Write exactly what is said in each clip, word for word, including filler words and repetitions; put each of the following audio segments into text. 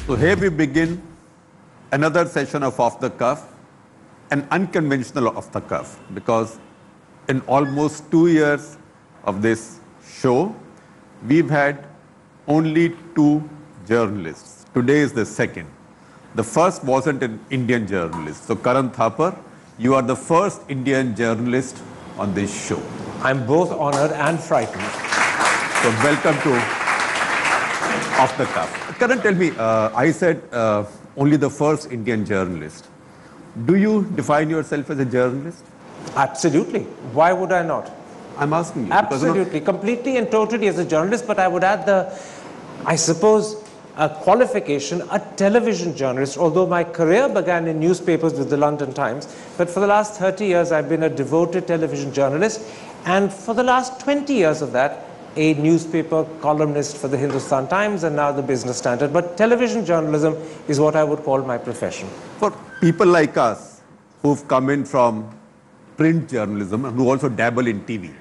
So here we begin another session of Off the Cuff, an unconventional Off the Cuff, because in almost two years of this show, we've had only two journalists. Today is the second. The first wasn't an Indian journalist. So Karan Thapar, you are the first Indian journalist on this show. I'm both honored and frightened. So welcome to Off the Cuff. Karan, tell me, uh, I said uh, only the first Indian journalist. Do you define yourself as a journalist? Absolutely. Why would I not? I'm asking you. Absolutely, completely and totally as a journalist, but I would add the, I suppose, a qualification, a television journalist, although my career began in newspapers with the London Times, but for the last thirty years I've been a devoted television journalist, and for the last twenty years of that, a newspaper columnist for the Hindustan Times and now the Business Standard. But television journalism is what I would call my profession. For people like us who've come in from print journalism and who also dabble in T V,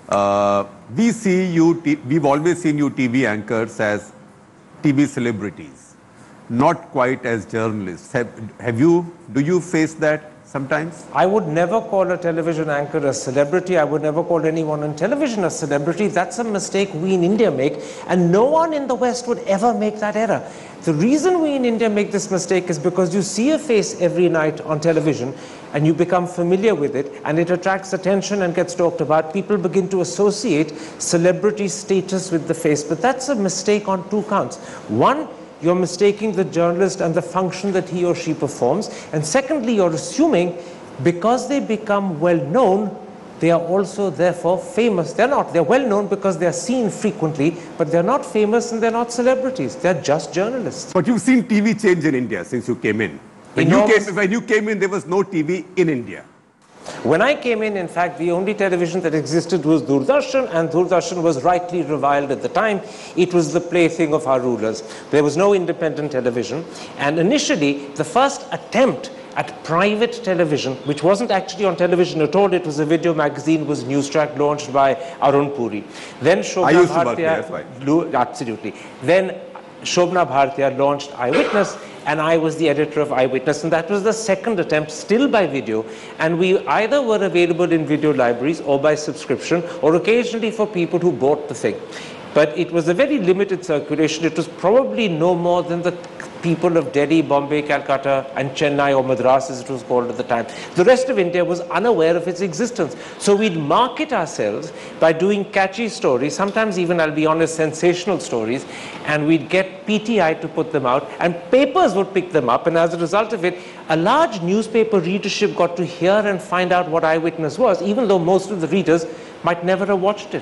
uh, we see you, we've always seen you T V anchors as T V celebrities, not quite as journalists. Have, have you, do you face that sometimes? I would never call a television anchor a celebrity. I would never call anyone on television a celebrity. That's a mistake we in India make, and no one in the West would ever make that error. The reason we in India make this mistake is because you see a face every night on television and you become familiar with it, and it attracts attention and gets talked about. People begin to associate celebrity status with the face, but that's a mistake on two counts. One, you're mistaking the journalist and the function that he or she performs. And secondly, you're assuming because they become well known, they are also therefore famous. They're not. They're well known because they're seen frequently, but they're not famous and they're not celebrities. They're just journalists. But you've seen T V change in India since you came in. When you came, when you came in, there was no T V in India. When I came in, in fact, the only television that existed was Doordarshan, and Doordarshan was rightly reviled at the time. It was the plaything of our rulers. There was no independent television. And initially, the first attempt at private television, which wasn't actually on television at all, it was a video magazine, was Newstrack, launched by Arun Puri. Then Shobna Bhartiya, absolutely. Then Shobna Bhartiya launched Eyewitness, and I was the editor of Eyewitness, and that was the second attempt, still by video, and we either were available in video libraries or by subscription, or occasionally for people who bought the thing. But it was a very limited circulation. It was probably no more than the people of Delhi, Bombay, Calcutta, and Chennai, or Madras as it was called at the time. The rest of India was unaware of its existence. So we'd market ourselves by doing catchy stories, sometimes even, I'll be honest, sensational stories, and we'd get P T I to put them out, and papers would pick them up, and as a result of it, a large newspaper readership got to hear and find out what Eyewitness was, even though most of the readers might never have watched it.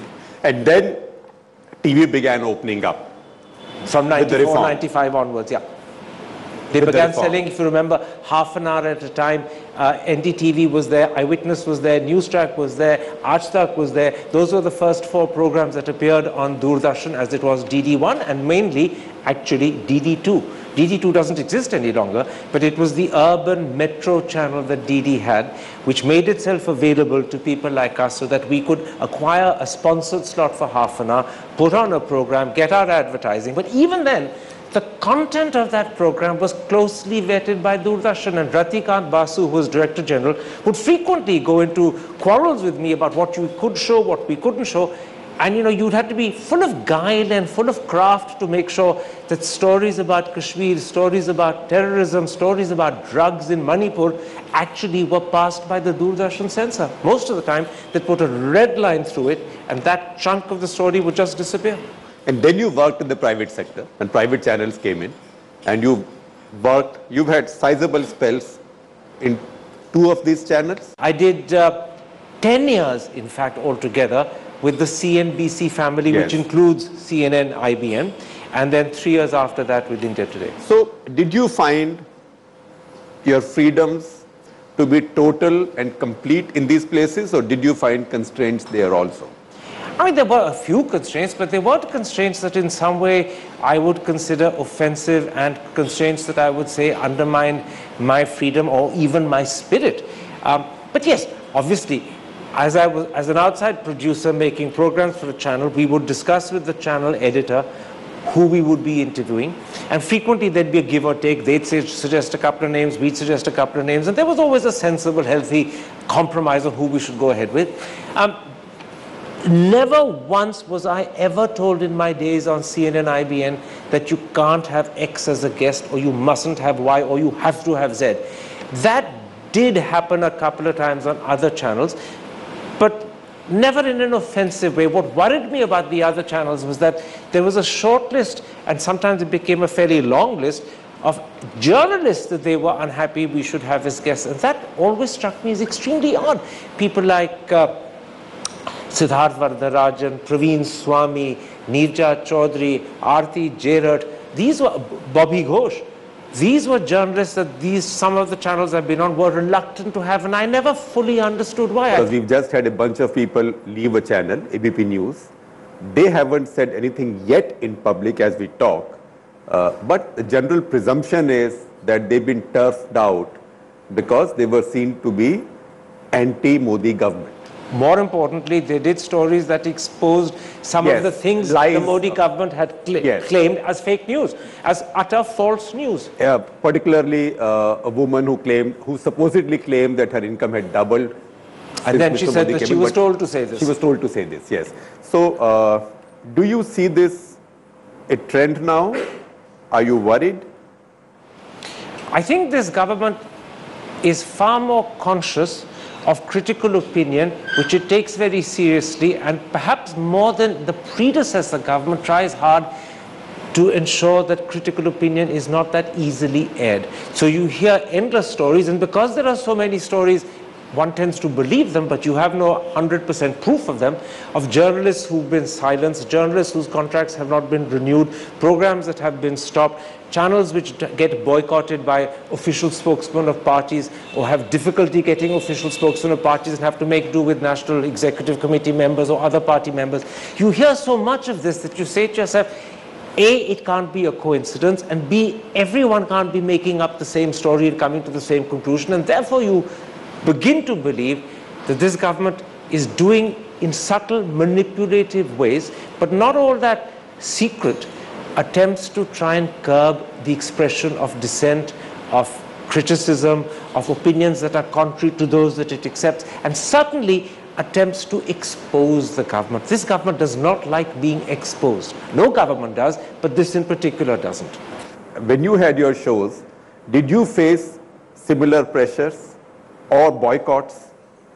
And then T V began opening up. From ninety-four, ninety-five onwards, yeah. They With began the selling, if you remember, half an hour at a time. Uh, N D T V was there, Eyewitness was there, Newstrack was there, Aaj Tak was there. Those were the first four programs that appeared on Doordarshan, as it was D D one, and mainly, actually, D D two. D D two doesn't exist any longer, but it was the urban metro channel that D D had, which made itself available to people like us so that we could acquire a sponsored slot for half an hour, put on a program, get our advertising. But even then, the content of that program was closely vetted by Doordarshan, and Ratikant Basu, who was Director General, would frequently go into quarrels with me about what you could show, what we couldn't show. And you know, you'd have to be full of guile and full of craft to make sure that stories about Kashmir, stories about terrorism, stories about drugs in Manipur actually were passed by the Doordarshan censor. Most of the time, they put a red line through it, and that chunk of the story would just disappear. And then you worked in the private sector, and private channels came in, and you worked, you've had sizable spells in two of these channels? I did uh, ten years, in fact, altogether, with the C N B C family, yes, which includes C N N, I B M, and then three years after that with India Today. So, did you find your freedoms to be total and complete in these places, or did you find constraints there also? I mean, there were a few constraints, but there weren't constraints that in some way I would consider offensive, and constraints that I would say undermined my freedom or even my spirit. Um, but yes, obviously, as I was, as an outside producer making programs for a channel, we would discuss with the channel editor who we would be interviewing, and frequently there'd be a give or take. They'd say, suggest a couple of names, we'd suggest a couple of names, and there was always a sensible, healthy compromise on who we should go ahead with. Um, never once was I ever told in my days on C N N, I B N that you can't have X as a guest, or you mustn't have Y, or you have to have Z. That did happen a couple of times on other channels, but never in an offensive way. What worried me about the other channels was that there was a short list, and sometimes it became a fairly long list, of journalists that they were unhappy we should have as guests. And that always struck me as extremely odd. People like uh, Siddharth Varadarajan, Praveen Swami, Neerja Chaudhary, Aarti Jairut, these were Bobby Ghosh. These were journalists that these, some of the channels I've been on were reluctant to have, and I never fully understood why. Because we've just had a bunch of people leave a channel, A B P News. They haven't said anything yet in public as we talk, uh, but the general presumption is that they've been turfed out because they were seen to be anti-Modi government. More importantly, they did stories that exposed some yes, of the things lies. the Modi government had cl yes. claimed as fake news, as utter false news. Uh, particularly uh, a woman who claimed, who supposedly claimed that her income had doubled. And then she Mister said Modi that came she in, was told to say this. She was told to say this, yes. So, uh, do you see this a trend now? Are you worried? I think this government is far more conscious of critical opinion, which it takes very seriously, and perhaps more than the predecessor government tries hard to ensure that critical opinion is not that easily aired. So you hear endless stories, and because there are so many stories, one tends to believe them, but you have no one hundred percent proof of them, of journalists who've been silenced, journalists whose contracts have not been renewed, programs that have been stopped, channels which get boycotted by official spokesmen of parties, or have difficulty getting official spokesmen of parties and have to make do with National Executive Committee members or other party members. You hear so much of this that you say to yourself, A, it can't be a coincidence, and B, everyone can't be making up the same story and coming to the same conclusion, and therefore you begin to believe that this government is doing in subtle, manipulative ways, but not all that secret, attempts to try and curb the expression of dissent, of criticism, of opinions that are contrary to those that it accepts, and certainly attempts to expose the government. This government does not like being exposed. No government does, but this in particular doesn't. When you had your shows, did you face similar pressures or boycotts,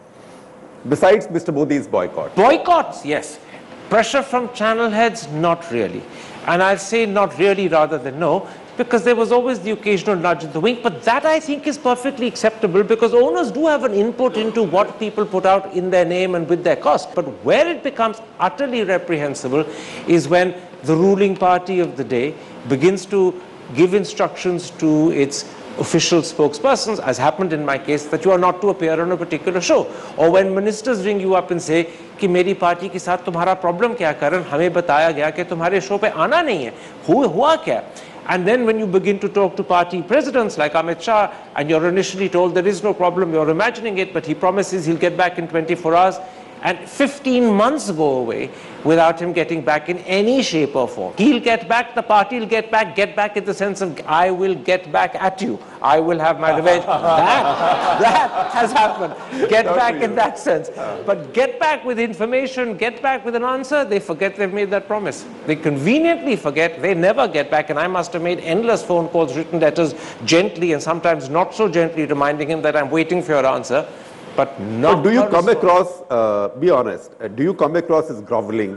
besides Mister Modi's boycott? Boycotts, yes. Pressure from channel heads, not really. And I'll say not really rather than no, because there was always the occasional nudge in the wink, but that I think is perfectly acceptable, because owners do have an input into what people put out in their name and with their cost. But where it becomes utterly reprehensible is when the ruling party of the day begins to give instructions to its official spokespersons, as happened in my case, that you are not to appear on a particular show. Or when ministers ring you up and say कि मेरी party के साथ तुम्हारा problem क्या, कारण हमें बताया गया कि तुम्हारे शो पे आना नहीं है, हुआ क्या? And then when you begin to talk to party presidents like Amit Shah, and you're initially told there is no problem, you're imagining it, but he promises he'll get back in twenty-four hours, and fifteen months go away without him getting back in any shape or form. He'll get back, the party will get back, get back in the sense of, I will get back at you. I will have my revenge. that, that has happened. Get Not back you. in that sense. But get back with information, get back with an answer, they forget they've made that promise. They conveniently forget, they never get back, and I must have made endless phone calls, written letters, gently and sometimes not so gently, reminding him that I'm waiting for your answer. But not. But do you come across, uh, be honest, uh, do you come across as groveling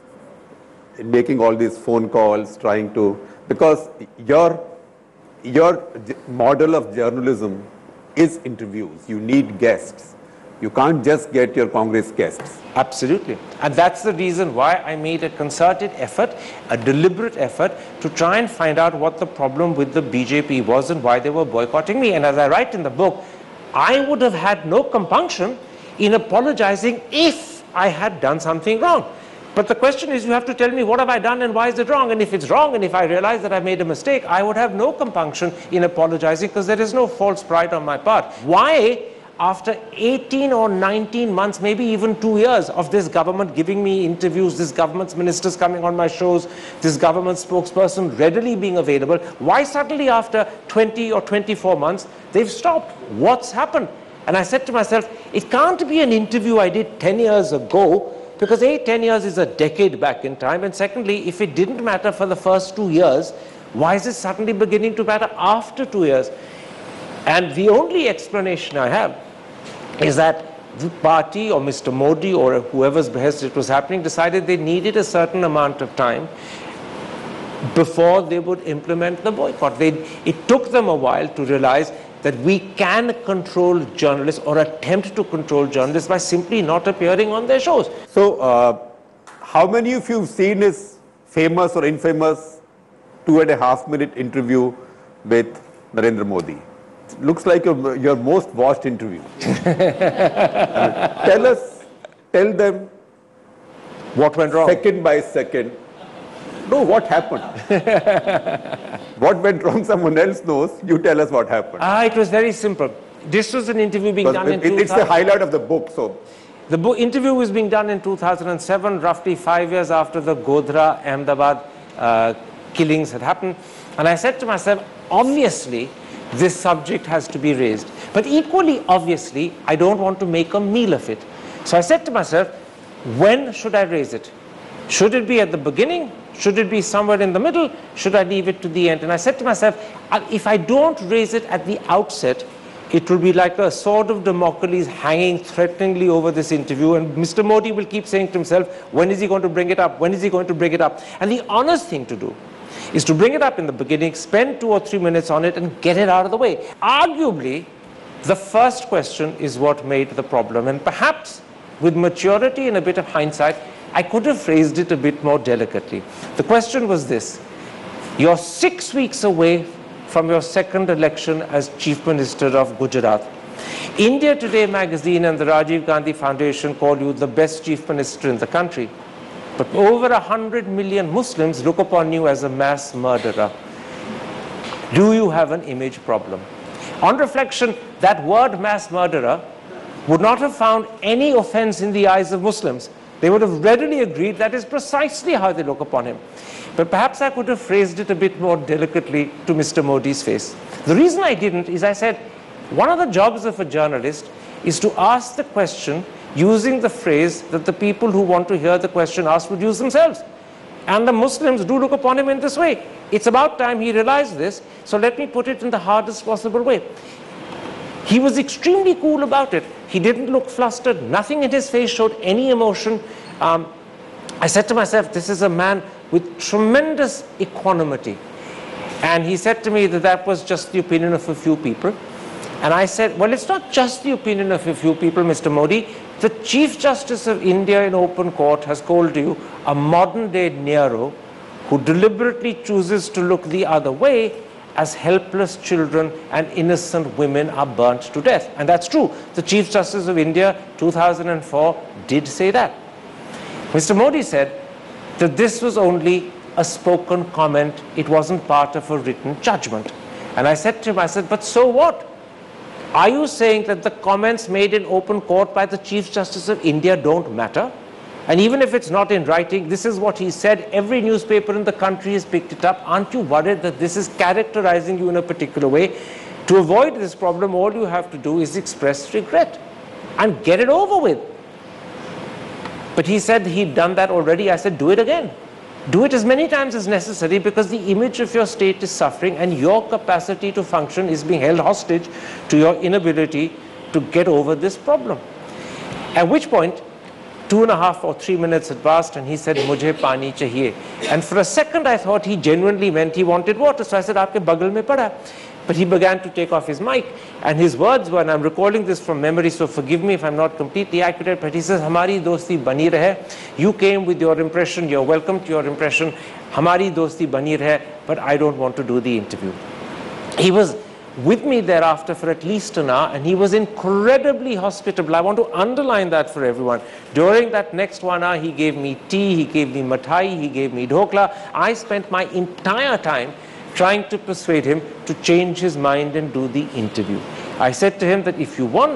in making all these phone calls, trying to, because your, your model of journalism is interviews. You need guests. You can't just get your Congress guests. Absolutely. And that's the reason why I made a concerted effort, a deliberate effort, to try and find out what the problem with the B J P was and why they were boycotting me. And as I write in the book, I would have had no compunction in apologizing if I had done something wrong. But the question is, you have to tell me what have I done and why is it wrong? And if it's wrong, and if I realize that I made a mistake, I would have no compunction in apologizing, because there is no false pride on my part. Why after eighteen or nineteen months, maybe even two years of this government giving me interviews, this government's ministers coming on my shows, this government spokesperson readily being available, why suddenly after twenty or twenty-four months, they've stopped? What's happened? And I said to myself, it can't be an interview I did ten years ago, because A, ten years is a decade back in time, and secondly, if it didn't matter for the first two years, why is it suddenly beginning to matter after two years? And the only explanation I have is that the party or Mister Modi or whoever's behest it was happening decided they needed a certain amount of time before they would implement the boycott. They, it took them a while to realize that we can control journalists or attempt to control journalists by simply not appearing on their shows. So, uh, how many of you have seen his famous or infamous two and a half minute interview with Narendra Modi? It looks like your, your most watched interview. Tell us, tell them what went wrong? Second by second. No, what happened? What went wrong, someone else knows. You tell us what happened. Ah, it was very simple. This was an interview being done it, in It's the highlight of the book. So, the book interview was being done in two thousand seven, roughly five years after the Godhra, Ahmedabad uh, killings had happened. And I said to myself, obviously, this subject has to be raised. But equally obviously, I don't want to make a meal of it. So I said to myself, when should I raise it? Should it be at the beginning? Should it be somewhere in the middle? Should I leave it to the end? And I said to myself, if I don't raise it at the outset, it will be like a sword of Damocles hanging threateningly over this interview, and Mister Modi will keep saying to himself, when is he going to bring it up? When is he going to bring it up? And the honest thing to do is to bring it up in the beginning, spend two or three minutes on it and get it out of the way. Arguably, the first question is what made the problem, and perhaps with maturity and a bit of hindsight, I could have phrased it a bit more delicately. The question was this: you're six weeks away from your second election as Chief Minister of Gujarat. India Today magazine and the Rajiv Gandhi Foundation call you the best Chief Minister in the country. But over a hundred million Muslims look upon you as a mass murderer. Do you have an image problem? On reflection, that word mass murderer would not have found any offense in the eyes of Muslims. They would have readily agreed that is precisely how they look upon him. But perhaps I could have phrased it a bit more delicately to Mister Modi's face. The reason I didn't is I said, one of the jobs of a journalist is to ask the question using the phrase that the people who want to hear the question asked would use themselves. And the Muslims do look upon him in this way. It's about time he realized this, so let me put it in the hardest possible way. He was extremely cool about it. He didn't look flustered. Nothing in his face showed any emotion. Um, I said to myself, this is a man with tremendous equanimity. And he said to me that that was just the opinion of a few people. And I said, well, it's not just the opinion of a few people, Mister Modi. The Chief Justice of India in open court has called you a modern-day Nero who deliberately chooses to look the other way as helpless children and innocent women are burnt to death. And that's true. The Chief Justice of India, two thousand four, did say that. Mister Modi said that this was only a spoken comment. It wasn't part of a written judgment. And I said to him, I said, but so what? Are you saying that the comments made in open court by the Chief Justice of India don't matter? And even if it's not in writing, this is what he said. Every newspaper in the country has picked it up. Aren't you worried that this is characterizing you in a particular way? To avoid this problem, all you have to do is express regret and get it over with. But he said he'd done that already. I said, do it again. Do it as many times as necessary, because the image of your state is suffering and your capacity to function is being held hostage to your inability to get over this problem. At which point, two and a half or three minutes had passed and he said, Mujhe pani chahiye. And for a second I thought he genuinely meant he wanted water. So I said, Aapke bagal mein pada. But he began to take off his mic, and his words were, and I'm recalling this from memory, so forgive me if I'm not completely accurate, but he says, Hamari dosti bani rahe. You came with your impression, you're welcome to your impression. Hamari dosti bani rahe, but I don't want to do the interview. He was with me thereafter for at least an hour, and he was incredibly hospitable. I want to underline that for everyone. During that next one hour, he gave me tea, he gave me mathai, he gave me dhokla. I spent my entire time trying to persuade him to change his mind and do the interview. I said to him that if you want,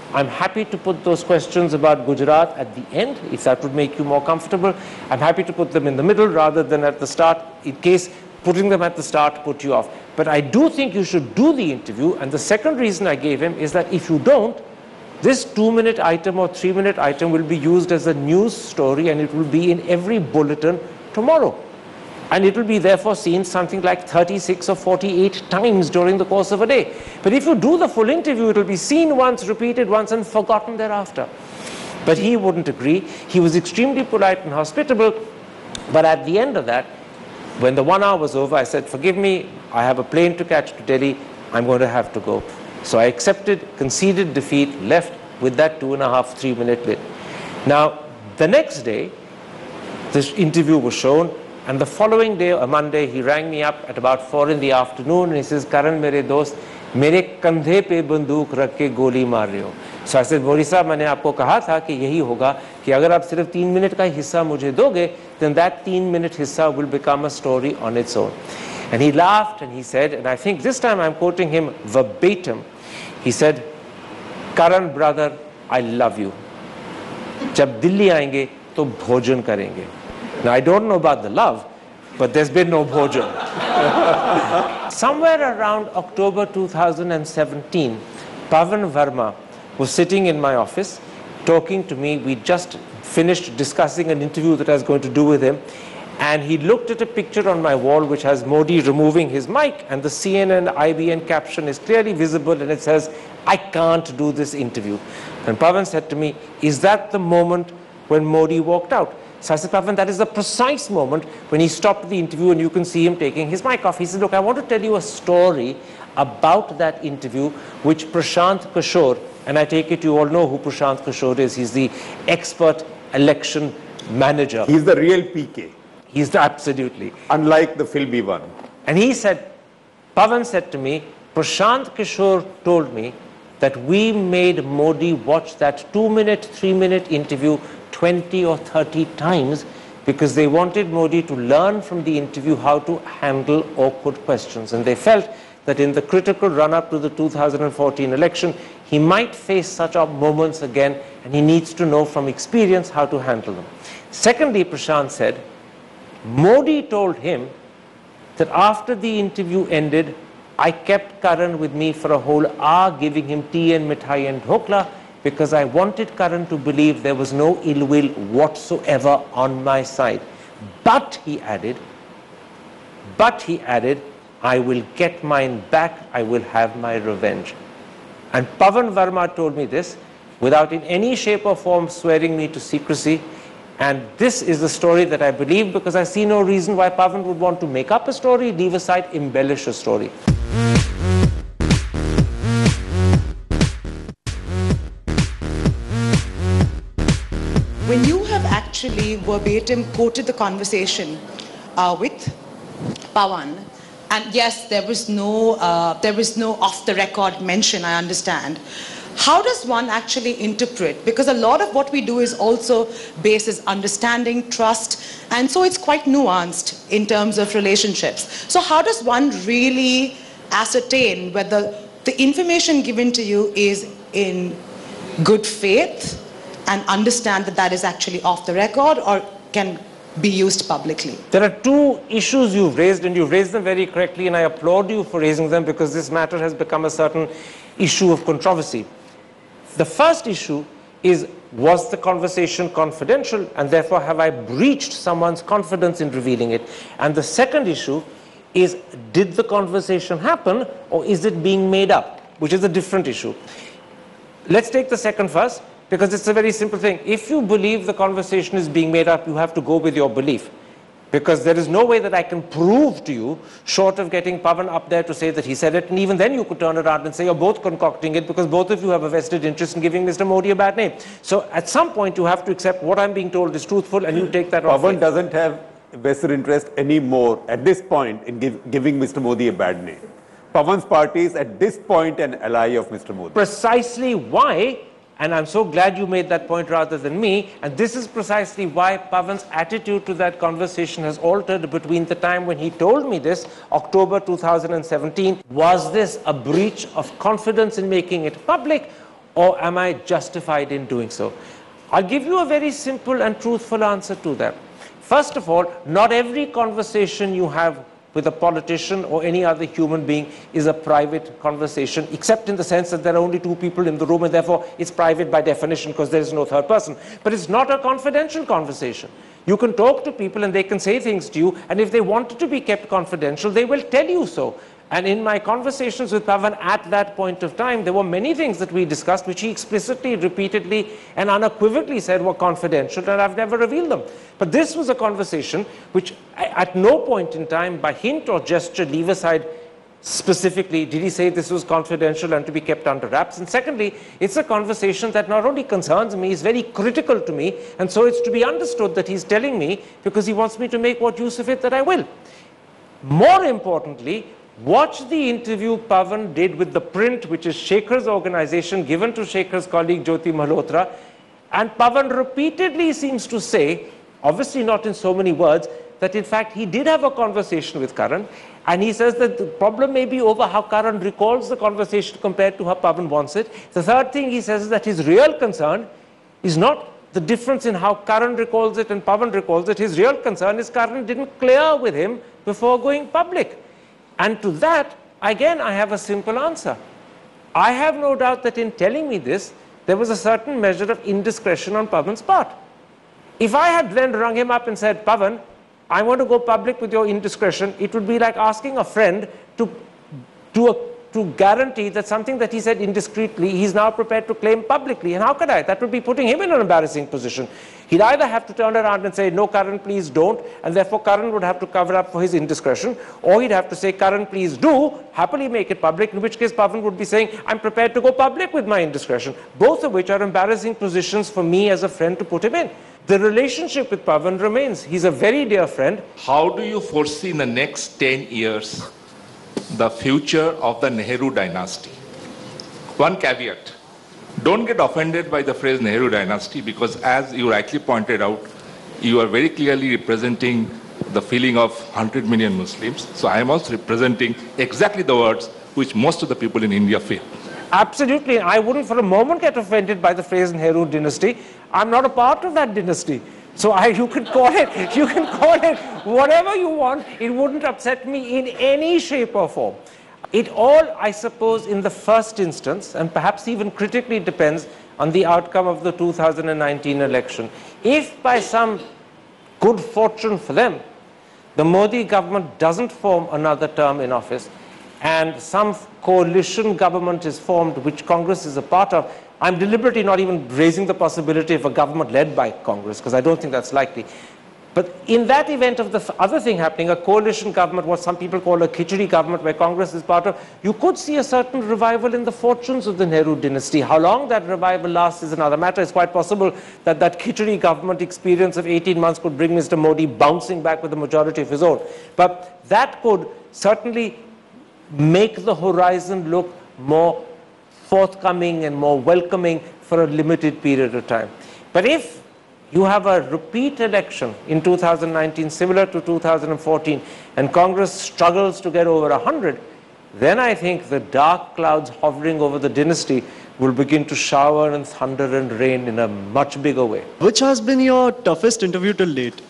I'm happy to put those questions about Gujarat at the end, if that would make you more comfortable. I'm happy to put them in the middle rather than at the start, in case putting them at the start put you off. But I do think you should do the interview, and the second reason I gave him is that if you don't, this two-minute item or three-minute item will be used as a news story, and it will be in every bulletin tomorrow. And it will be therefore seen something like thirty-six or forty-eight times during the course of a day. But if you do the full interview, it will be seen once, repeated once, and forgotten thereafter. But he wouldn't agree. He was extremely polite and hospitable. But at the end of that, when the one hour was over, I said, forgive me, I have a plane to catch to Delhi. I'm going to have to go. So I accepted, conceded defeat, left with that two and a half, three minute bit. Now, the next day, this interview was shown. And the following day, a Monday, he rang me up at about four in the afternoon and he says, Karan, mere dost, mere kandhe pe banduk rakh ke goli maar rahe ho. So I said, Modi sahab, maine aapko kaha tha ki yahi hoga ki agar aap sirf teen minute ka hissa mujhe doge, then that teen minute hissa will become a story on its own. And he laughed and he said, and I think this time I'm quoting him verbatim, he said, Karan brother, I love you. Jab Delhi aayenge, to bhojan karenge. Now, I don't know about the love, but there's been no bhojan. Somewhere around October two thousand seventeen, Pavan Verma was sitting in my office talking to me. We just finished discussing an interview that I was going to do with him. And he looked at a picture on my wall which has Modi removing his mic, and the C N N I B N caption is clearly visible, and it says, I can't do this interview. And Pavan said to me, is that the moment when Modi walked out? So I said, Pavan, that is the precise moment when he stopped the interview, and you can see him taking his mic off. He said, look, I want to tell you a story about that interview which Prashant Kishore, and I take it you all know who Prashant Kishore is. He's the expert election manager. He's the real P K. He's the, absolutely. Unlike the filmy one. And he said, Pavan said to me, Prashant Kishore told me that we made Modi watch that two-minute, three-minute interview twenty or thirty times because they wanted Modi to learn from the interview how to handle awkward questions. And they felt that in the critical run-up to the two thousand fourteen election, he might face such moments again, and he needs to know from experience how to handle them. Secondly, Prashant said, Modi told him that after the interview ended, I kept Karan with me for a whole hour, giving him tea and mithai and dhokla, because I wanted Karan to believe there was no ill will whatsoever on my side. But, he added, but he added, I will get mine back, I will have my revenge. And Pavan Verma told me this without in any shape or form swearing me to secrecy. And this is the story that I believe, because I see no reason why Pavan would want to make up a story, leave aside, embellish a story. When you have actually verbatim quoted the conversation uh, with Pavan, and yes, there was no, uh, there was no off-the-record mention, I understand. How does one actually interpret? Because a lot of what we do is also basis understanding, trust, and so it's quite nuanced in terms of relationships. So how does one really ascertain whether the information given to you is in good faith and understand that that is actually off the record or can be used publicly? There are two issues you've raised, and you've raised them very correctly, and I applaud you for raising them, because this matter has become a certain issue of controversy. The first issue is, was the conversation confidential, and therefore have I breached someone's confidence in revealing it? And the second issue is, did the conversation happen, or is it being made up, which is a different issue. Let's take the second first, because it's a very simple thing. If you believe the conversation is being made up, you have to go with your belief. Because there is no way that I can prove to you, short of getting Pavan up there to say that he said it, and even then you could turn around and say you're both concocting it, because both of you have a vested interest in giving Mister Modi a bad name. So at some point you have to accept what I'm being told is truthful, and you take that off. Pavan doesn't have a vested interest anymore at this point in give, giving Mister Modi a bad name. Pavan's party is at this point an ally of Mister Modi. Precisely why, and I'm so glad you made that point rather than me, and this is precisely why Pavan's attitude to that conversation has altered between the time when he told me this, October two thousand seventeen. Was this a breach of confidence in making it public, or am I justified in doing so? I'll give you a very simple and truthful answer to that. First of all, not every conversation you have with a politician or any other human being is a private conversation, except in the sense that there are only two people in the room and therefore it's private by definition because there is no third person. But it's not a confidential conversation. You can talk to people and they can say things to you, and if they want it to be kept confidential, they will tell you so. And in my conversations with Pavan at that point of time, there were many things that we discussed which he explicitly, repeatedly and unequivocally said were confidential, and I've never revealed them. But this was a conversation which at no point in time, by hint or gesture, leave aside specifically did he say this was confidential and to be kept under wraps. And secondly, it's a conversation that not only concerns me, is very critical to me, and so it's to be understood that he's telling me because he wants me to make what use of it that I will. More importantly, watch the interview Pavan did with The Print, which is Shekhar's organization, given to Shekhar's colleague Jyoti Malhotra. And Pavan repeatedly seems to say, obviously not in so many words, that in fact he did have a conversation with Karan. And he says that the problem may be over how Karan recalls the conversation compared to how Pavan wants it. The third thing he says is that his real concern is not the difference in how Karan recalls it and Pavan recalls it. His real concern is Karan didn't clear with him before going public. And to that, again, I have a simple answer. I have no doubt that in telling me this, there was a certain measure of indiscretion on Pavan's part. If I had then rung him up and said, Pavan, I want to go public with your indiscretion, it would be like asking a friend to, to, a, to guarantee that something that he said indiscreetly, he's now prepared to claim publicly. And how could I? That would be putting him in an embarrassing position. He'd either have to turn around and say, no, Karan, please don't, and therefore Karan would have to cover up for his indiscretion, or he'd have to say, Karan, please do, happily make it public, in which case Pavan would be saying, I'm prepared to go public with my indiscretion, both of which are embarrassing positions for me as a friend to put him in. The relationship with Pavan remains. He's a very dear friend. How do you foresee in the next ten years the future of the Nehru dynasty? One caveat. Don't get offended by the phrase Nehru dynasty, because as you rightly pointed out, you are very clearly representing the feeling of one hundred million Muslims. So I am also representing exactly the words which most of the people in India feel. Absolutely. I wouldn't for a moment get offended by the phrase Nehru dynasty. I'm not a part of that dynasty. So I, you can call it, you can call it whatever you want. It wouldn't upset me in any shape or form. It all, I suppose, in the first instance, and perhaps even critically, depends on the outcome of the two thousand nineteen election. If by some good fortune for them, the Modi government doesn't form another term in office, and some coalition government is formed, which Congress is a part of, I'm deliberately not even raising the possibility of a government led by Congress, because I don't think that's likely. But in that event of the other thing happening, a coalition government, what some people call a khichdi government, where Congress is part of, you could see a certain revival in the fortunes of the Nehru dynasty. How long that revival lasts is another matter. It's quite possible that that khichdi government experience of eighteen months could bring Mister Modi bouncing back with a majority of his own. But that could certainly make the horizon look more forthcoming and more welcoming for a limited period of time. But if you have a repeat election in two thousand nineteen similar to two thousand fourteen and Congress struggles to get over one hundred, then I think the dark clouds hovering over the dynasty will begin to shower and thunder and rain in a much bigger way. Which has been your toughest interview till date?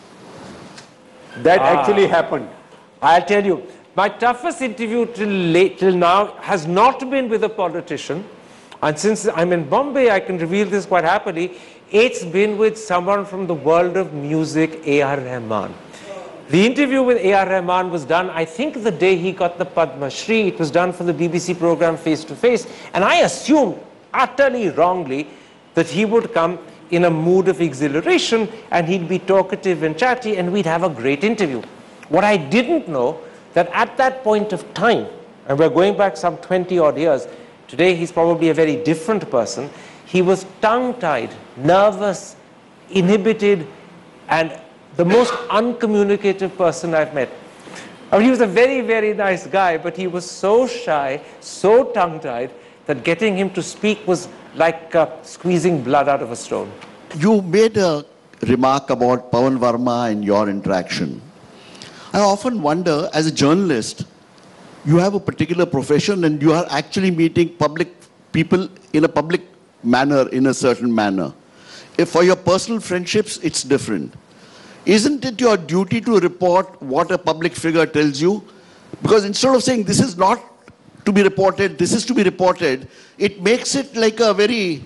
That Ah. actually happened. I'll tell you, my toughest interview till, late, till now has not been with a politician. And since I'm in Bombay, I can reveal this quite happily. It's been with someone from the world of music, A R Rahman. The interview with A R Rahman was done, I think, the day he got the Padma Shri. It was done for the B B C program Face to Face. And I assumed, utterly wrongly, that he would come in a mood of exhilaration and he'd be talkative and chatty and we'd have a great interview. What I didn't know, that at that point of time, and we're going back some twenty odd years, today he's probably a very different person, he was tongue-tied, nervous, inhibited, and the most uncommunicative person I've met. I mean, he was a very, very nice guy, but he was so shy, so tongue-tied, that getting him to speak was like uh, squeezing blood out of a stone. You made a remark about Pavan Verma and your interaction. I often wonder, as a journalist, you have a particular profession and you are actually meeting public people in a public manner in a certain manner. If for your personal friendships, it's different. Isn't it your duty to report what a public figure tells you? Because instead of saying this is not to be reported, this is to be reported, it makes it like a very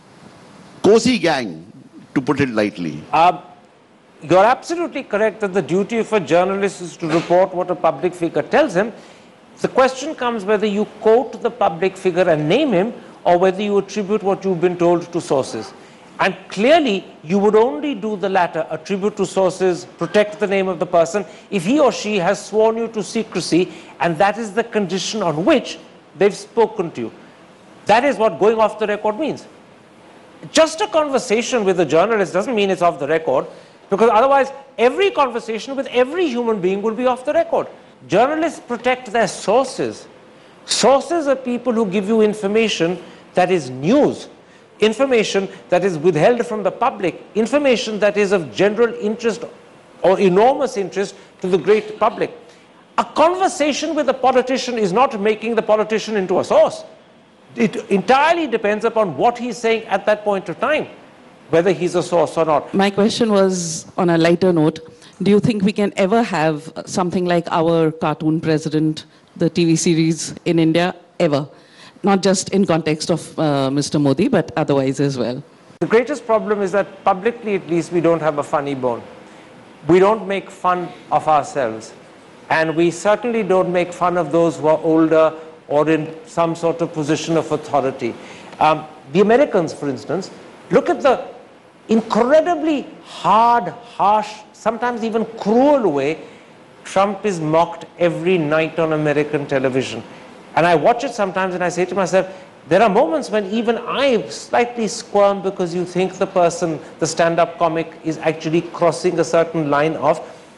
cozy gang, to put it lightly. Uh, you're absolutely correct that the duty of a journalist is to report what a public figure tells him. The question comes whether you quote the public figure and name him, or whether you attribute what you've been told to sources. And clearly, you would only do the latter, attribute to sources, protect the name of the person, if he or she has sworn you to secrecy, and that is the condition on which they've spoken to you. That is what going off the record means. Just a conversation with a journalist doesn't mean it's off the record, because otherwise every conversation with every human being will be off the record. Journalists protect their sources. Sources are people who give you information that is news, information that is withheld from the public, information that is of general interest or enormous interest to the great public. A conversation with a politician is not making the politician into a source. It entirely depends upon what he's saying at that point of time, whether he's a source or not. My question was on a lighter note. Do you think we can ever have something like our cartoon president, the T V series in India, ever? Not just in context of uh, Mister Modi, but otherwise as well. The greatest problem is that publicly, at least, we don't have a funny bone. We don't make fun of ourselves. And we certainly don't make fun of those who are older or in some sort of position of authority. Um, the Americans, for instance, look at the incredibly hard, harsh, sometimes even cruel way Trump is mocked every night on American television. And I watch it sometimes and I say to myself, there are moments when even I slightly squirm because you think the person, the stand-up comic, is actually crossing a certain line of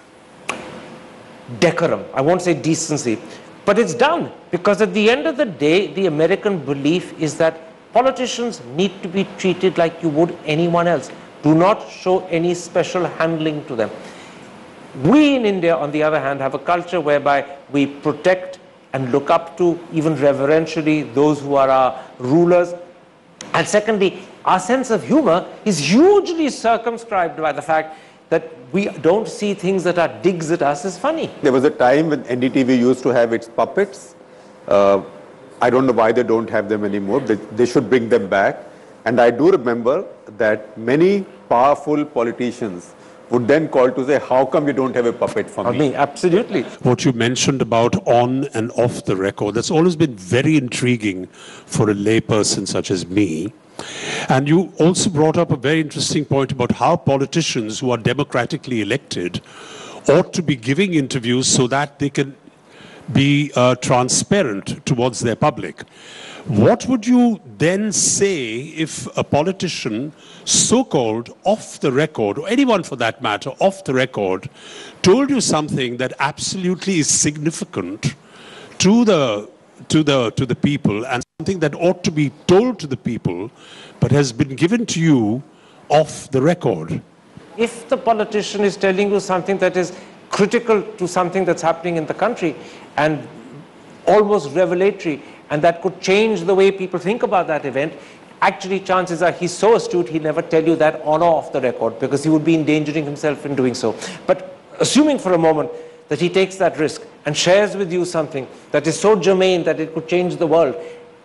decorum. I won't say decency. But it's done because at the end of the day, the American belief is that politicians need to be treated like you would anyone else. Do not show any special handling to them. We in India, on the other hand, have a culture whereby we protect and look up to, even reverentially, those who are our rulers. And secondly, our sense of humor is hugely circumscribed by the fact that we don't see things that are digs at us as funny. There was a time when N D T V used to have its puppets. Uh, I don't know why they don't have them anymore. They, they should bring them back. And I do remember that many powerful politicians would then call to say, how come you don't have a puppet for me? me? Absolutely. What you mentioned about on and off the record, that's always been very intriguing for a layperson such as me. And you also brought up a very interesting point about how politicians who are democratically elected ought to be giving interviews so that they can be uh, transparent towards their public. What would you then say if a politician, so-called off the record, or anyone for that matter, off the record, told you something that absolutely is significant to the, to the, to the people, and something that ought to be told to the people, but has been given to you off the record? If the politician is telling you something that is critical to something that's happening in the country and almost revelatory, and that could change the way people think about that event, actually chances are he's so astute he'll never tell you that on or off the record, because he would be endangering himself in doing so. But assuming for a moment that he takes that risk and shares with you something that is so germane that it could change the world,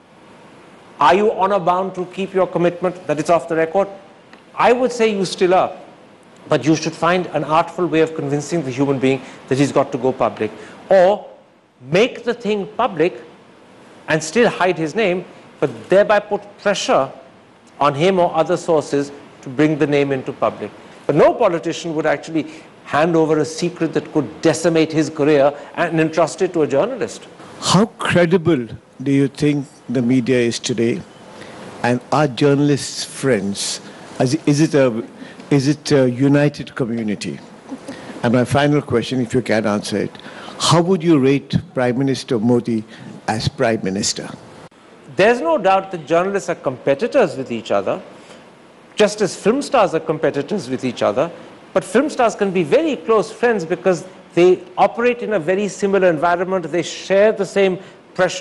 are you honor bound to keep your commitment that it's off the record? I would say you still are. But you should find an artful way of convincing the human being that he's got to go public. Or make the thing public and still hide his name, but thereby put pressure on him or other sources to bring the name into public. But no politician would actually hand over a secret that could decimate his career and entrust it to a journalist. How credible do you think the media is today? And are journalists friends? Is it a, is it a united community? And my final question, if you can answer it, how would you rate Prime Minister Modi as Prime Minister? There's no doubt that journalists are competitors with each other, just as film stars are competitors with each other. But film stars can be very close friends because they operate in a very similar environment, they share the same pressures,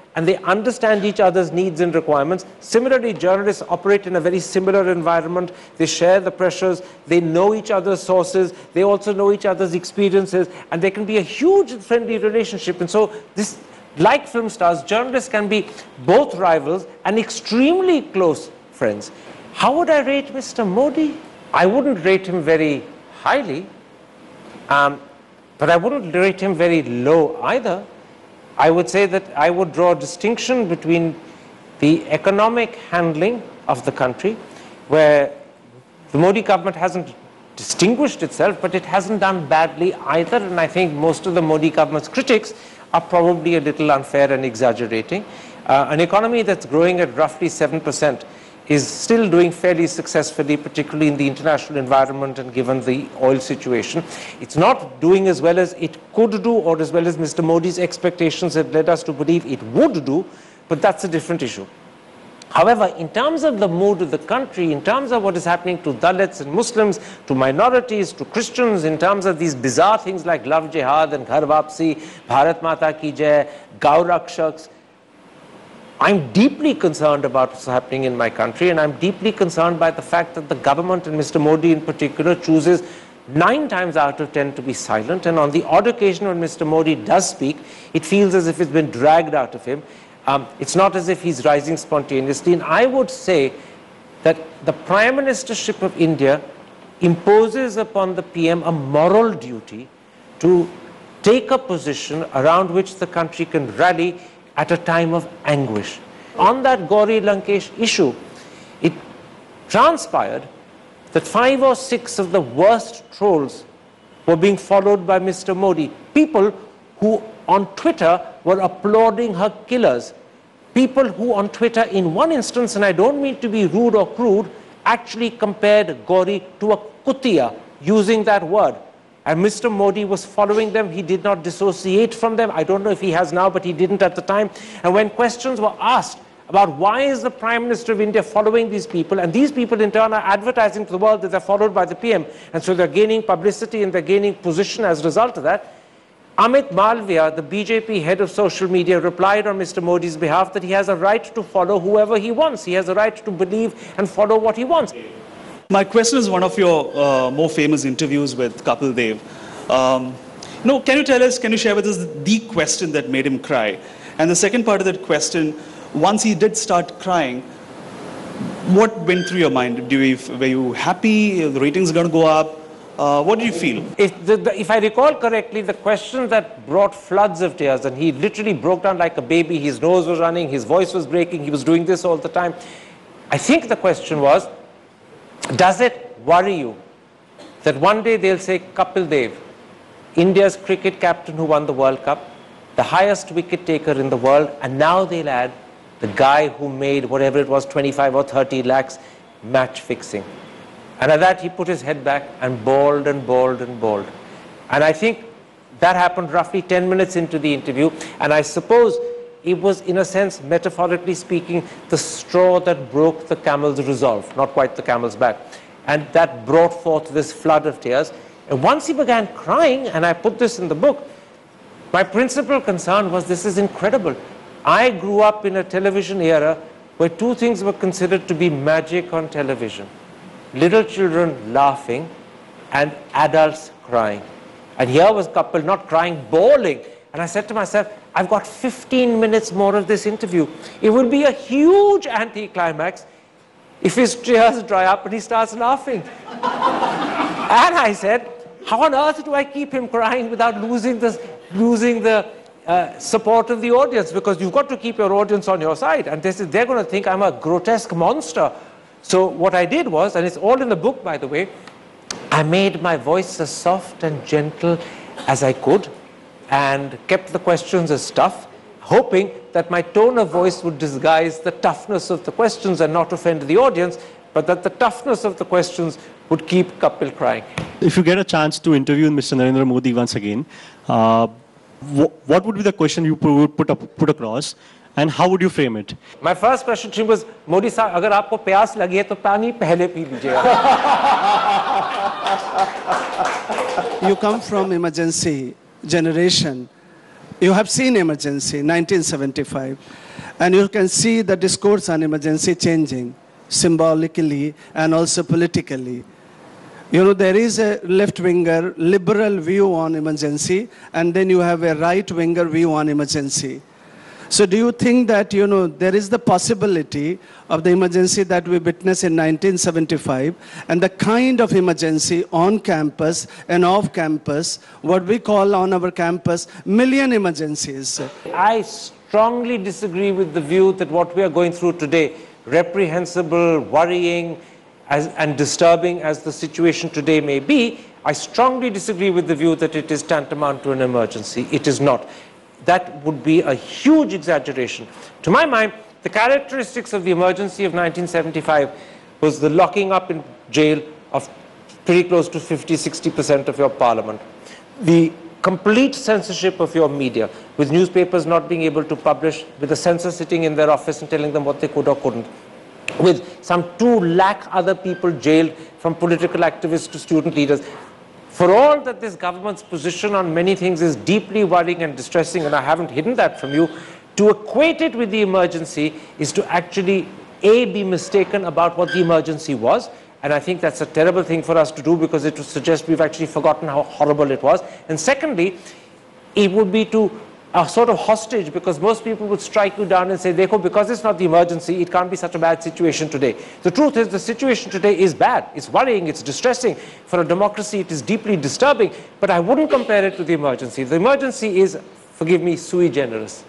and they understand each other's needs and requirements. Similarly, journalists operate in a very similar environment. They share the pressures, they know each other's sources, they also know each other's experiences, and there can be a huge friendly relationship. And so this, like film stars, journalists can be both rivals and extremely close friends. How would I rate Mister Modi? I wouldn't rate him very highly, um, but I wouldn't rate him very low either. I would say that I would draw a distinction between the economic handling of the country, where the Modi government hasn't distinguished itself, but it hasn't done badly either. And I think most of the Modi government's critics are probably a little unfair and exaggerating. Uh, an economy that's growing at roughly seven percent is still doing fairly successfully, particularly in the international environment and given the oil situation. It's not doing as well as it could do or as well as Mister Modi's expectations had led us to believe it would do, but that's a different issue. However, in terms of the mood of the country, in terms of what is happening to Dalits and Muslims, to minorities, to Christians, in terms of these bizarre things like love jihad and ghar wapsi, Bharat Mata ki jai, Gau Rakshaks, I'm deeply concerned about what's happening in my country, and I'm deeply concerned by the fact that the government, and Mister Modi in particular, chooses nine times out of ten to be silent. And on the odd occasion when Mister Modi does speak, it feels as if it's been dragged out of him. Um, it's not as if he's rising spontaneously. And I would say that the Prime Ministership of India imposes upon the P M a moral duty to take a position around which the country can rally at a time of anguish. On that Gauri Lankesh issue, it transpired that five or six of the worst trolls were being followed by Mister Modi. People who on Twitter were applauding her killers. People who on Twitter, in one instance, and I don't mean to be rude or crude, actually compared Gauri to a kutia, using that word. And Mister Modi was following them. He did not dissociate from them. I don't know if he has now, but he didn't at the time. And when questions were asked about why is the Prime Minister of India following these people, and these people in turn are advertising to the world that they're followed by the P M, and so they're gaining publicity and they're gaining position as a result of that, Amit Malviya, the B J P head of social media, replied on Mister Modi's behalf that he has a right to follow whoever he wants. He has a right to believe and follow what he wants. My question is one of your uh, more famous interviews with Kapil Dev. Um, no, can you tell us, can you share with us the question that made him cry? And the second part of that question, once he did start crying, what went through your mind? Do you, were you happy? The ratings are going to go up? Uh, what did you feel? If, the, the, if I recall correctly, the question that brought floods of tears, and he literally broke down like a baby, his nose was running, his voice was breaking, he was doing this all the time. I think the question was, does it worry you that one day they'll say Kapil Dev, India's cricket captain who won the World Cup, the highest wicket taker in the world, and now they'll add the guy who made whatever it was, twenty-five or thirty lakhs match fixing. And at that he put his head back and bawled and bawled and bawled. And I think that happened roughly ten minutes into the interview, and I suppose it was, in a sense, metaphorically speaking, the straw that broke the camel's resolve, not quite the camel's back. And that brought forth this flood of tears. And once he began crying, and I put this in the book, my principal concern was, this is incredible. I grew up in a television era where two things were considered to be magic on television. Little children laughing and adults crying. And here was Kapil not crying, bawling. And I said to myself, I've got fifteen minutes more of this interview. It will be a huge anticlimax if his tears dry up and he starts laughing. And I said, how on earth do I keep him crying without losing, this, losing the uh, support of the audience? Because you've got to keep your audience on your side. And this is, they're going to think I'm a grotesque monster. So what I did was, and it's all in the book, by the way, I made my voice as soft and gentle as I could, and kept the questions as tough, hoping that my tone of voice would disguise the toughness of the questions and not offend the audience, but that the toughness of the questions would keep Kapil crying. If you get a chance to interview Mister Narendra Modi once again, uh, wh what would be the question you would put, up, put across, and how would you frame it? My first question to him was, Modi sahab, agar aapko pyas lagi hai, to pani pehle pee lijiyega. You come from emergency generation. you have seen emergency, nineteen seventy-five, and you can see the discourse on emergency changing symbolically and also politically. You know, there is a left-winger liberal view on emergency, and then you have a right-winger view on emergency. So do you think that, you know, there is the possibility of the emergency that we witnessed in nineteen seventy-five and the kind of emergency on campus and off campus, what we call on our campus, million emergencies? I strongly disagree with the view that what we are going through today, reprehensible, worrying, as, and disturbing as the situation today may be, I strongly disagree with the view that it is tantamount to an emergency. It is not. That would be a huge exaggeration. To my mind, the characteristics of the emergency of nineteen seventy-five was the locking up in jail of pretty close to fifty, sixty percent of your parliament, the complete censorship of your media, with newspapers not being able to publish, with the censor sitting in their office and telling them what they could or couldn't, with some two lakh other people jailed, from political activists to student leaders. For all that this government's position on many things is deeply worrying and distressing, and I haven't hidden that from you, to equate it with the emergency is to actually, A, be mistaken about what the emergency was, and I think that's a terrible thing for us to do, because it would suggest we've actually forgotten how horrible it was. And secondly, it would be to a sort of hostage, because most people would strike you down and say, Dekho, because it's not the emergency, it can't be such a bad situation today. The truth is, the situation today is bad. It's worrying, it's distressing. For a democracy, it is deeply disturbing, but I wouldn't compare it to the emergency. The emergency is, forgive me, sui generis.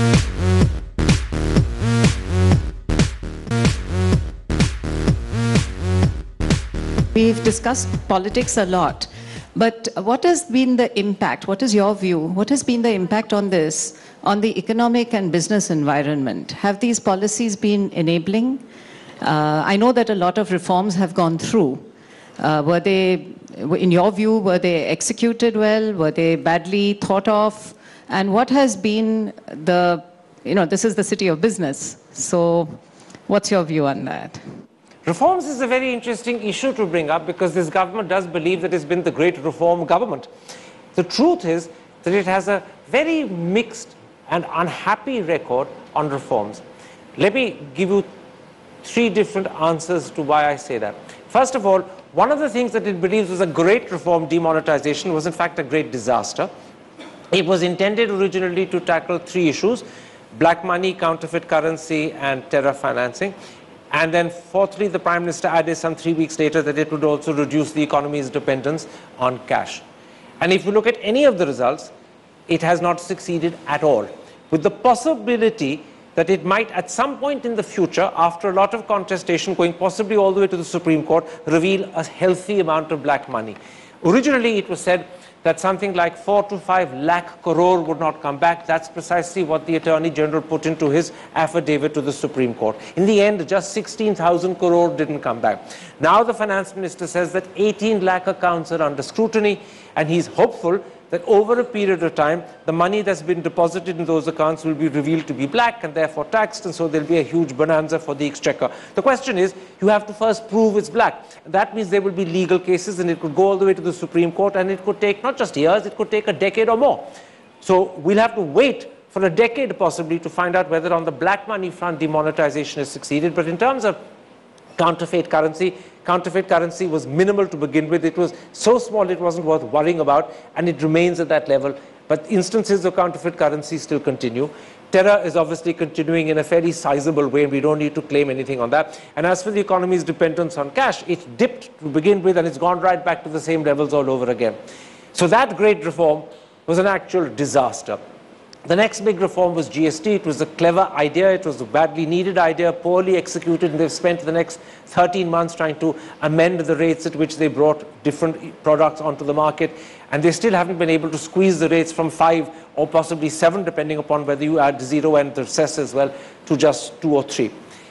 We've discussed politics a lot. But what has been the impact? What is your view? What has been the impact on this, on the economic and business environment? Have these policies been enabling? Uh, I know that a lot of reforms have gone through. Uh, were they, in your view, were they executed well? Were they badly thought of? And what has been the, you know, this is the city of business. So what's your view on that? Reforms is a very interesting issue to bring up, because this government does believe that it's been the great reform government. The truth is that it has a very mixed and unhappy record on reforms. Let me give you three different answers to why I say that. First of all, one of the things that it believes was a great reform, demonetization, was in fact a great disaster. It was intended originally to tackle three issues: black money, counterfeit currency, and terror financing. And then fourthly, the Prime Minister added some three weeks later that it would also reduce the economy's dependence on cash. And if you look at any of the results, it has not succeeded at all, with the possibility that it might at some point in the future, after a lot of contestation going possibly all the way to the Supreme Court, reveal a healthy amount of black money. Originally, it was said that something like four to five lakh crore would not come back. That's precisely what the Attorney General put into his affidavit to the Supreme Court. In the end, just sixteen thousand crore didn't come back. Now the Finance Minister says that eighteen lakh accounts are under scrutiny, and he's hopeful that over a period of time, the money that's been deposited in those accounts will be revealed to be black and therefore taxed, and so there'll be a huge bonanza for the exchequer. The question is, you have to first prove it's black. That means there will be legal cases, and it could go all the way to the Supreme Court, and it could take not just years, it could take a decade or more. So we'll have to wait for a decade possibly to find out whether on the black money front demonetization has succeeded. But in terms of counterfeit currency, counterfeit currency was minimal to begin with. It was so small it wasn't worth worrying about, and it remains at that level. But instances of counterfeit currency still continue. Terror is obviously continuing in a fairly sizable way, and we don't need to claim anything on that. And as for the economy's dependence on cash, it dipped to begin with, and it's gone right back to the same levels all over again. So that great reform was an actual disaster. The next big reform was G S T. It was a clever idea. It was a badly needed idea, poorly executed, and they've spent the next thirteen months trying to amend the rates at which they brought different products onto the market. And they still haven't been able to squeeze the rates from five or possibly seven, depending upon whether you add zero and the cess as well, to just two or three.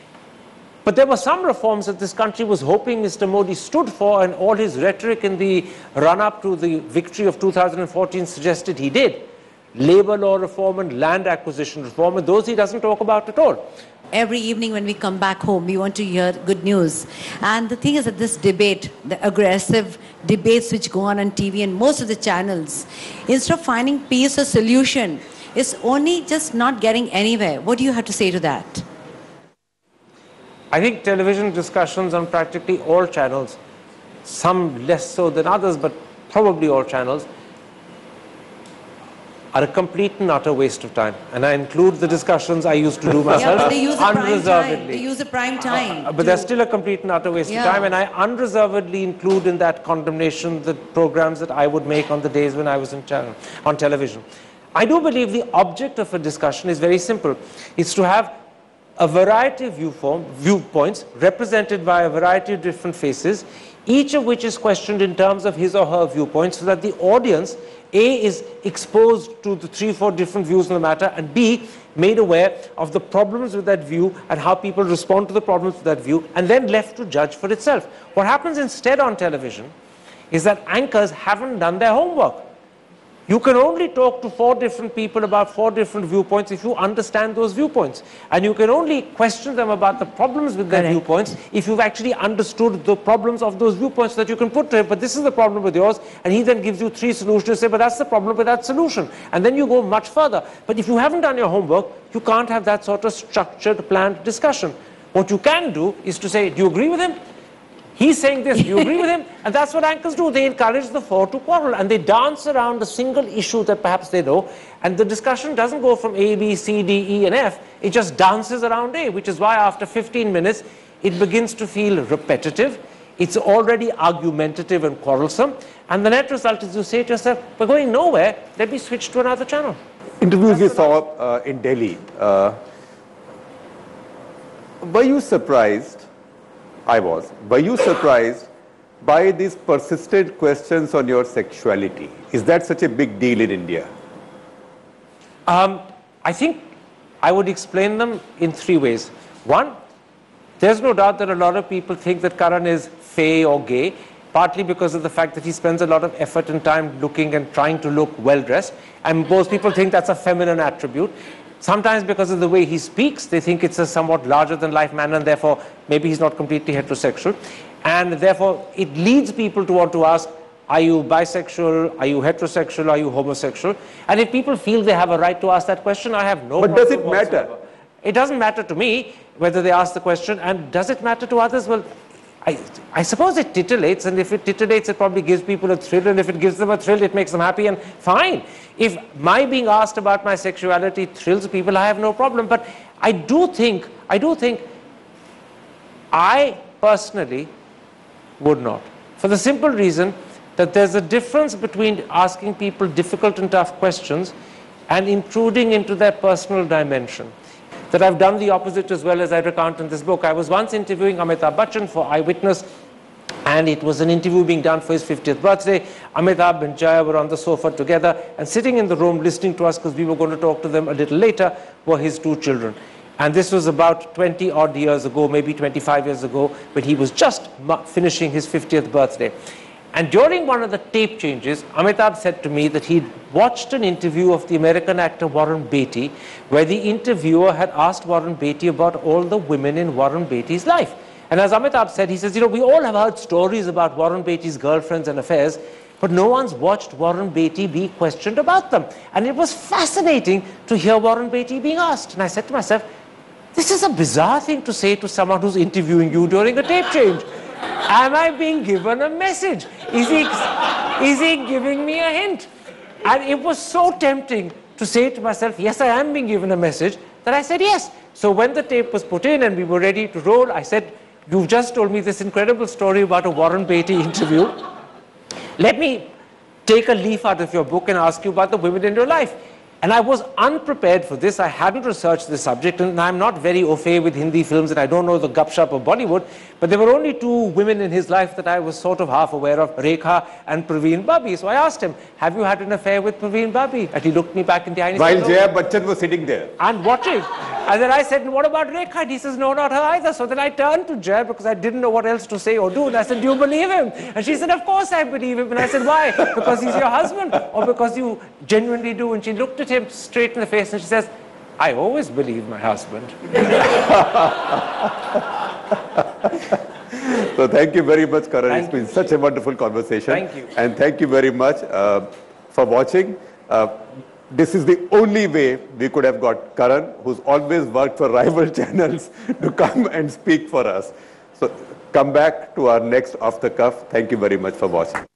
But there were some reforms that this country was hoping Mister Modi stood for, and all his rhetoric in the run-up to the victory of two thousand fourteen suggested he did. Labor law reform and land acquisition reform, and those he doesn't talk about at all. Every evening when we come back home, we want to hear good news. And the thing is that this debate, the aggressive debates which go on on T V and most of the channels, instead of finding peace or solution, is only just not getting anywhere. What do you have to say to that? I think television discussions on practically all channels, some less so than others, but probably all channels, are a complete and utter waste of time. And I include the discussions I used to do myself Yeah, but they use the prime time. unreservedly. They use the prime time. Uh, but they're still a complete and utter waste Yeah. of time, and I unreservedly include in that condemnation the programs that I would make on the days when I was in channel, on television. I do believe the object of a discussion is very simple. It's to have a variety of viewform, viewpoints represented by a variety of different faces, each of which is questioned in terms of his or her viewpoints, so that the audience, A, is exposed to the three, four different views on the matter, and B, made aware of the problems with that view and how people respond to the problems with that view, and then left to judge for itself. What happens instead on television is that anchors haven't done their homework. You can only talk to four different people about four different viewpoints if you understand those viewpoints. And you can only question them about the problems with their Correct. viewpoints if you've actually understood the problems of those viewpoints that you can put to him. But this is the problem with yours, and he then gives you three solutions to say, but that's the problem with that solution. And then you go much further. But if you haven't done your homework, you can't have that sort of structured, planned discussion. What you can do is to say, do you agree with him? He's saying this, do you agree with him? And that's what anchors do. They encourage the four to quarrel, and they dance around a single issue that perhaps they know, and the discussion doesn't go from A, B, C, D, E, and F. It just dances around A, which is why after fifteen minutes, it begins to feel repetitive. It's already argumentative and quarrelsome, and the net result is you say to yourself, we're going nowhere, let me switch to another channel. Interviews you saw uh, in Delhi, uh, were you surprised? I was. Were you surprised by these persistent questions on your sexuality? Is that such a big deal in India? Um, I think I would explain them in three ways. One, there's no doubt that a lot of people think that Karan is fey or gay, partly because of the fact that he spends a lot of effort and time looking and trying to look well-dressed, and most people think that's a feminine attribute. Sometimes because of the way he speaks, they think it's a somewhat larger-than-life manner, and therefore maybe he's not completely heterosexual. And therefore it leads people to want to ask, are you bisexual, are you heterosexual, are you homosexual? And if people feel they have a right to ask that question, I have no But does it problem matter? whatsoever. It doesn't matter to me whether they ask the question, and does it matter to others? Well, I, I suppose it titillates, and if it titillates, it probably gives people a thrill, and if it gives them a thrill, it makes them happy, and fine. If my being asked about my sexuality thrills people, I have no problem. But I do think, I do think, I personally would not. For the simple reason that there's a difference between asking people difficult and tough questions and intruding into their personal dimension. That I've done the opposite as well, as I recount in this book. I was once interviewing Amitabh Bachchan for Eyewitness, and it was an interview being done for his fiftieth birthday. Amitabh and Jaya were on the sofa together, and sitting in the room listening to us, because we were going to talk to them a little later, were his two children. And this was about twenty odd years ago, maybe twenty-five years ago, when he was just finishing his fiftieth birthday. And during one of the tape changes, Amitabh said to me that he'd watched an interview of the American actor Warren Beatty, where the interviewer had asked Warren Beatty about all the women in Warren Beatty's life. And as Amitabh said, he says, you know, we all have heard stories about Warren Beatty's girlfriends and affairs, but no one's watched Warren Beatty be questioned about them. And it was fascinating to hear Warren Beatty being asked. And I said to myself, this is a bizarre thing to say to someone who's interviewing you during a tape change. Am I being given a message? Is he, is he giving me a hint? And it was so tempting to say to myself, yes, I am being given a message, that I said yes. So when the tape was put in and we were ready to roll, I said, you've just told me this incredible story about a Warren Beatty interview. Let me take a leaf out of your book and ask you about the women in your life. And I was unprepared for this. I hadn't researched the subject, and I'm not very au fait with Hindi films, and I don't know the gupshup of Bollywood, but there were only two women in his life that I was sort of half aware of, Rekha and Praveen Babi. So I asked him, have you had an affair with Praveen Babi? And he looked me back in the eye and While said, no. Jaya Bachchan was sitting there. And watching. And then I said, what about Rekha? And he says, no, not her either. So then I turned to Jaya because I didn't know what else to say or do. And I said, do you believe him? And she said, of course I believe him. And I said, why? Because he's your husband, or because you genuinely do? And she looked at him straight in the face and she says, I always believe my husband. So thank you very much, Karan. Thank it's been such a wonderful conversation. Thank you. And thank you very much uh, for watching. Uh, this is the only way we could have got Karan, who's always worked for rival channels, to come and speak for us. So come back to our next Off the Cuff. Thank you very much for watching.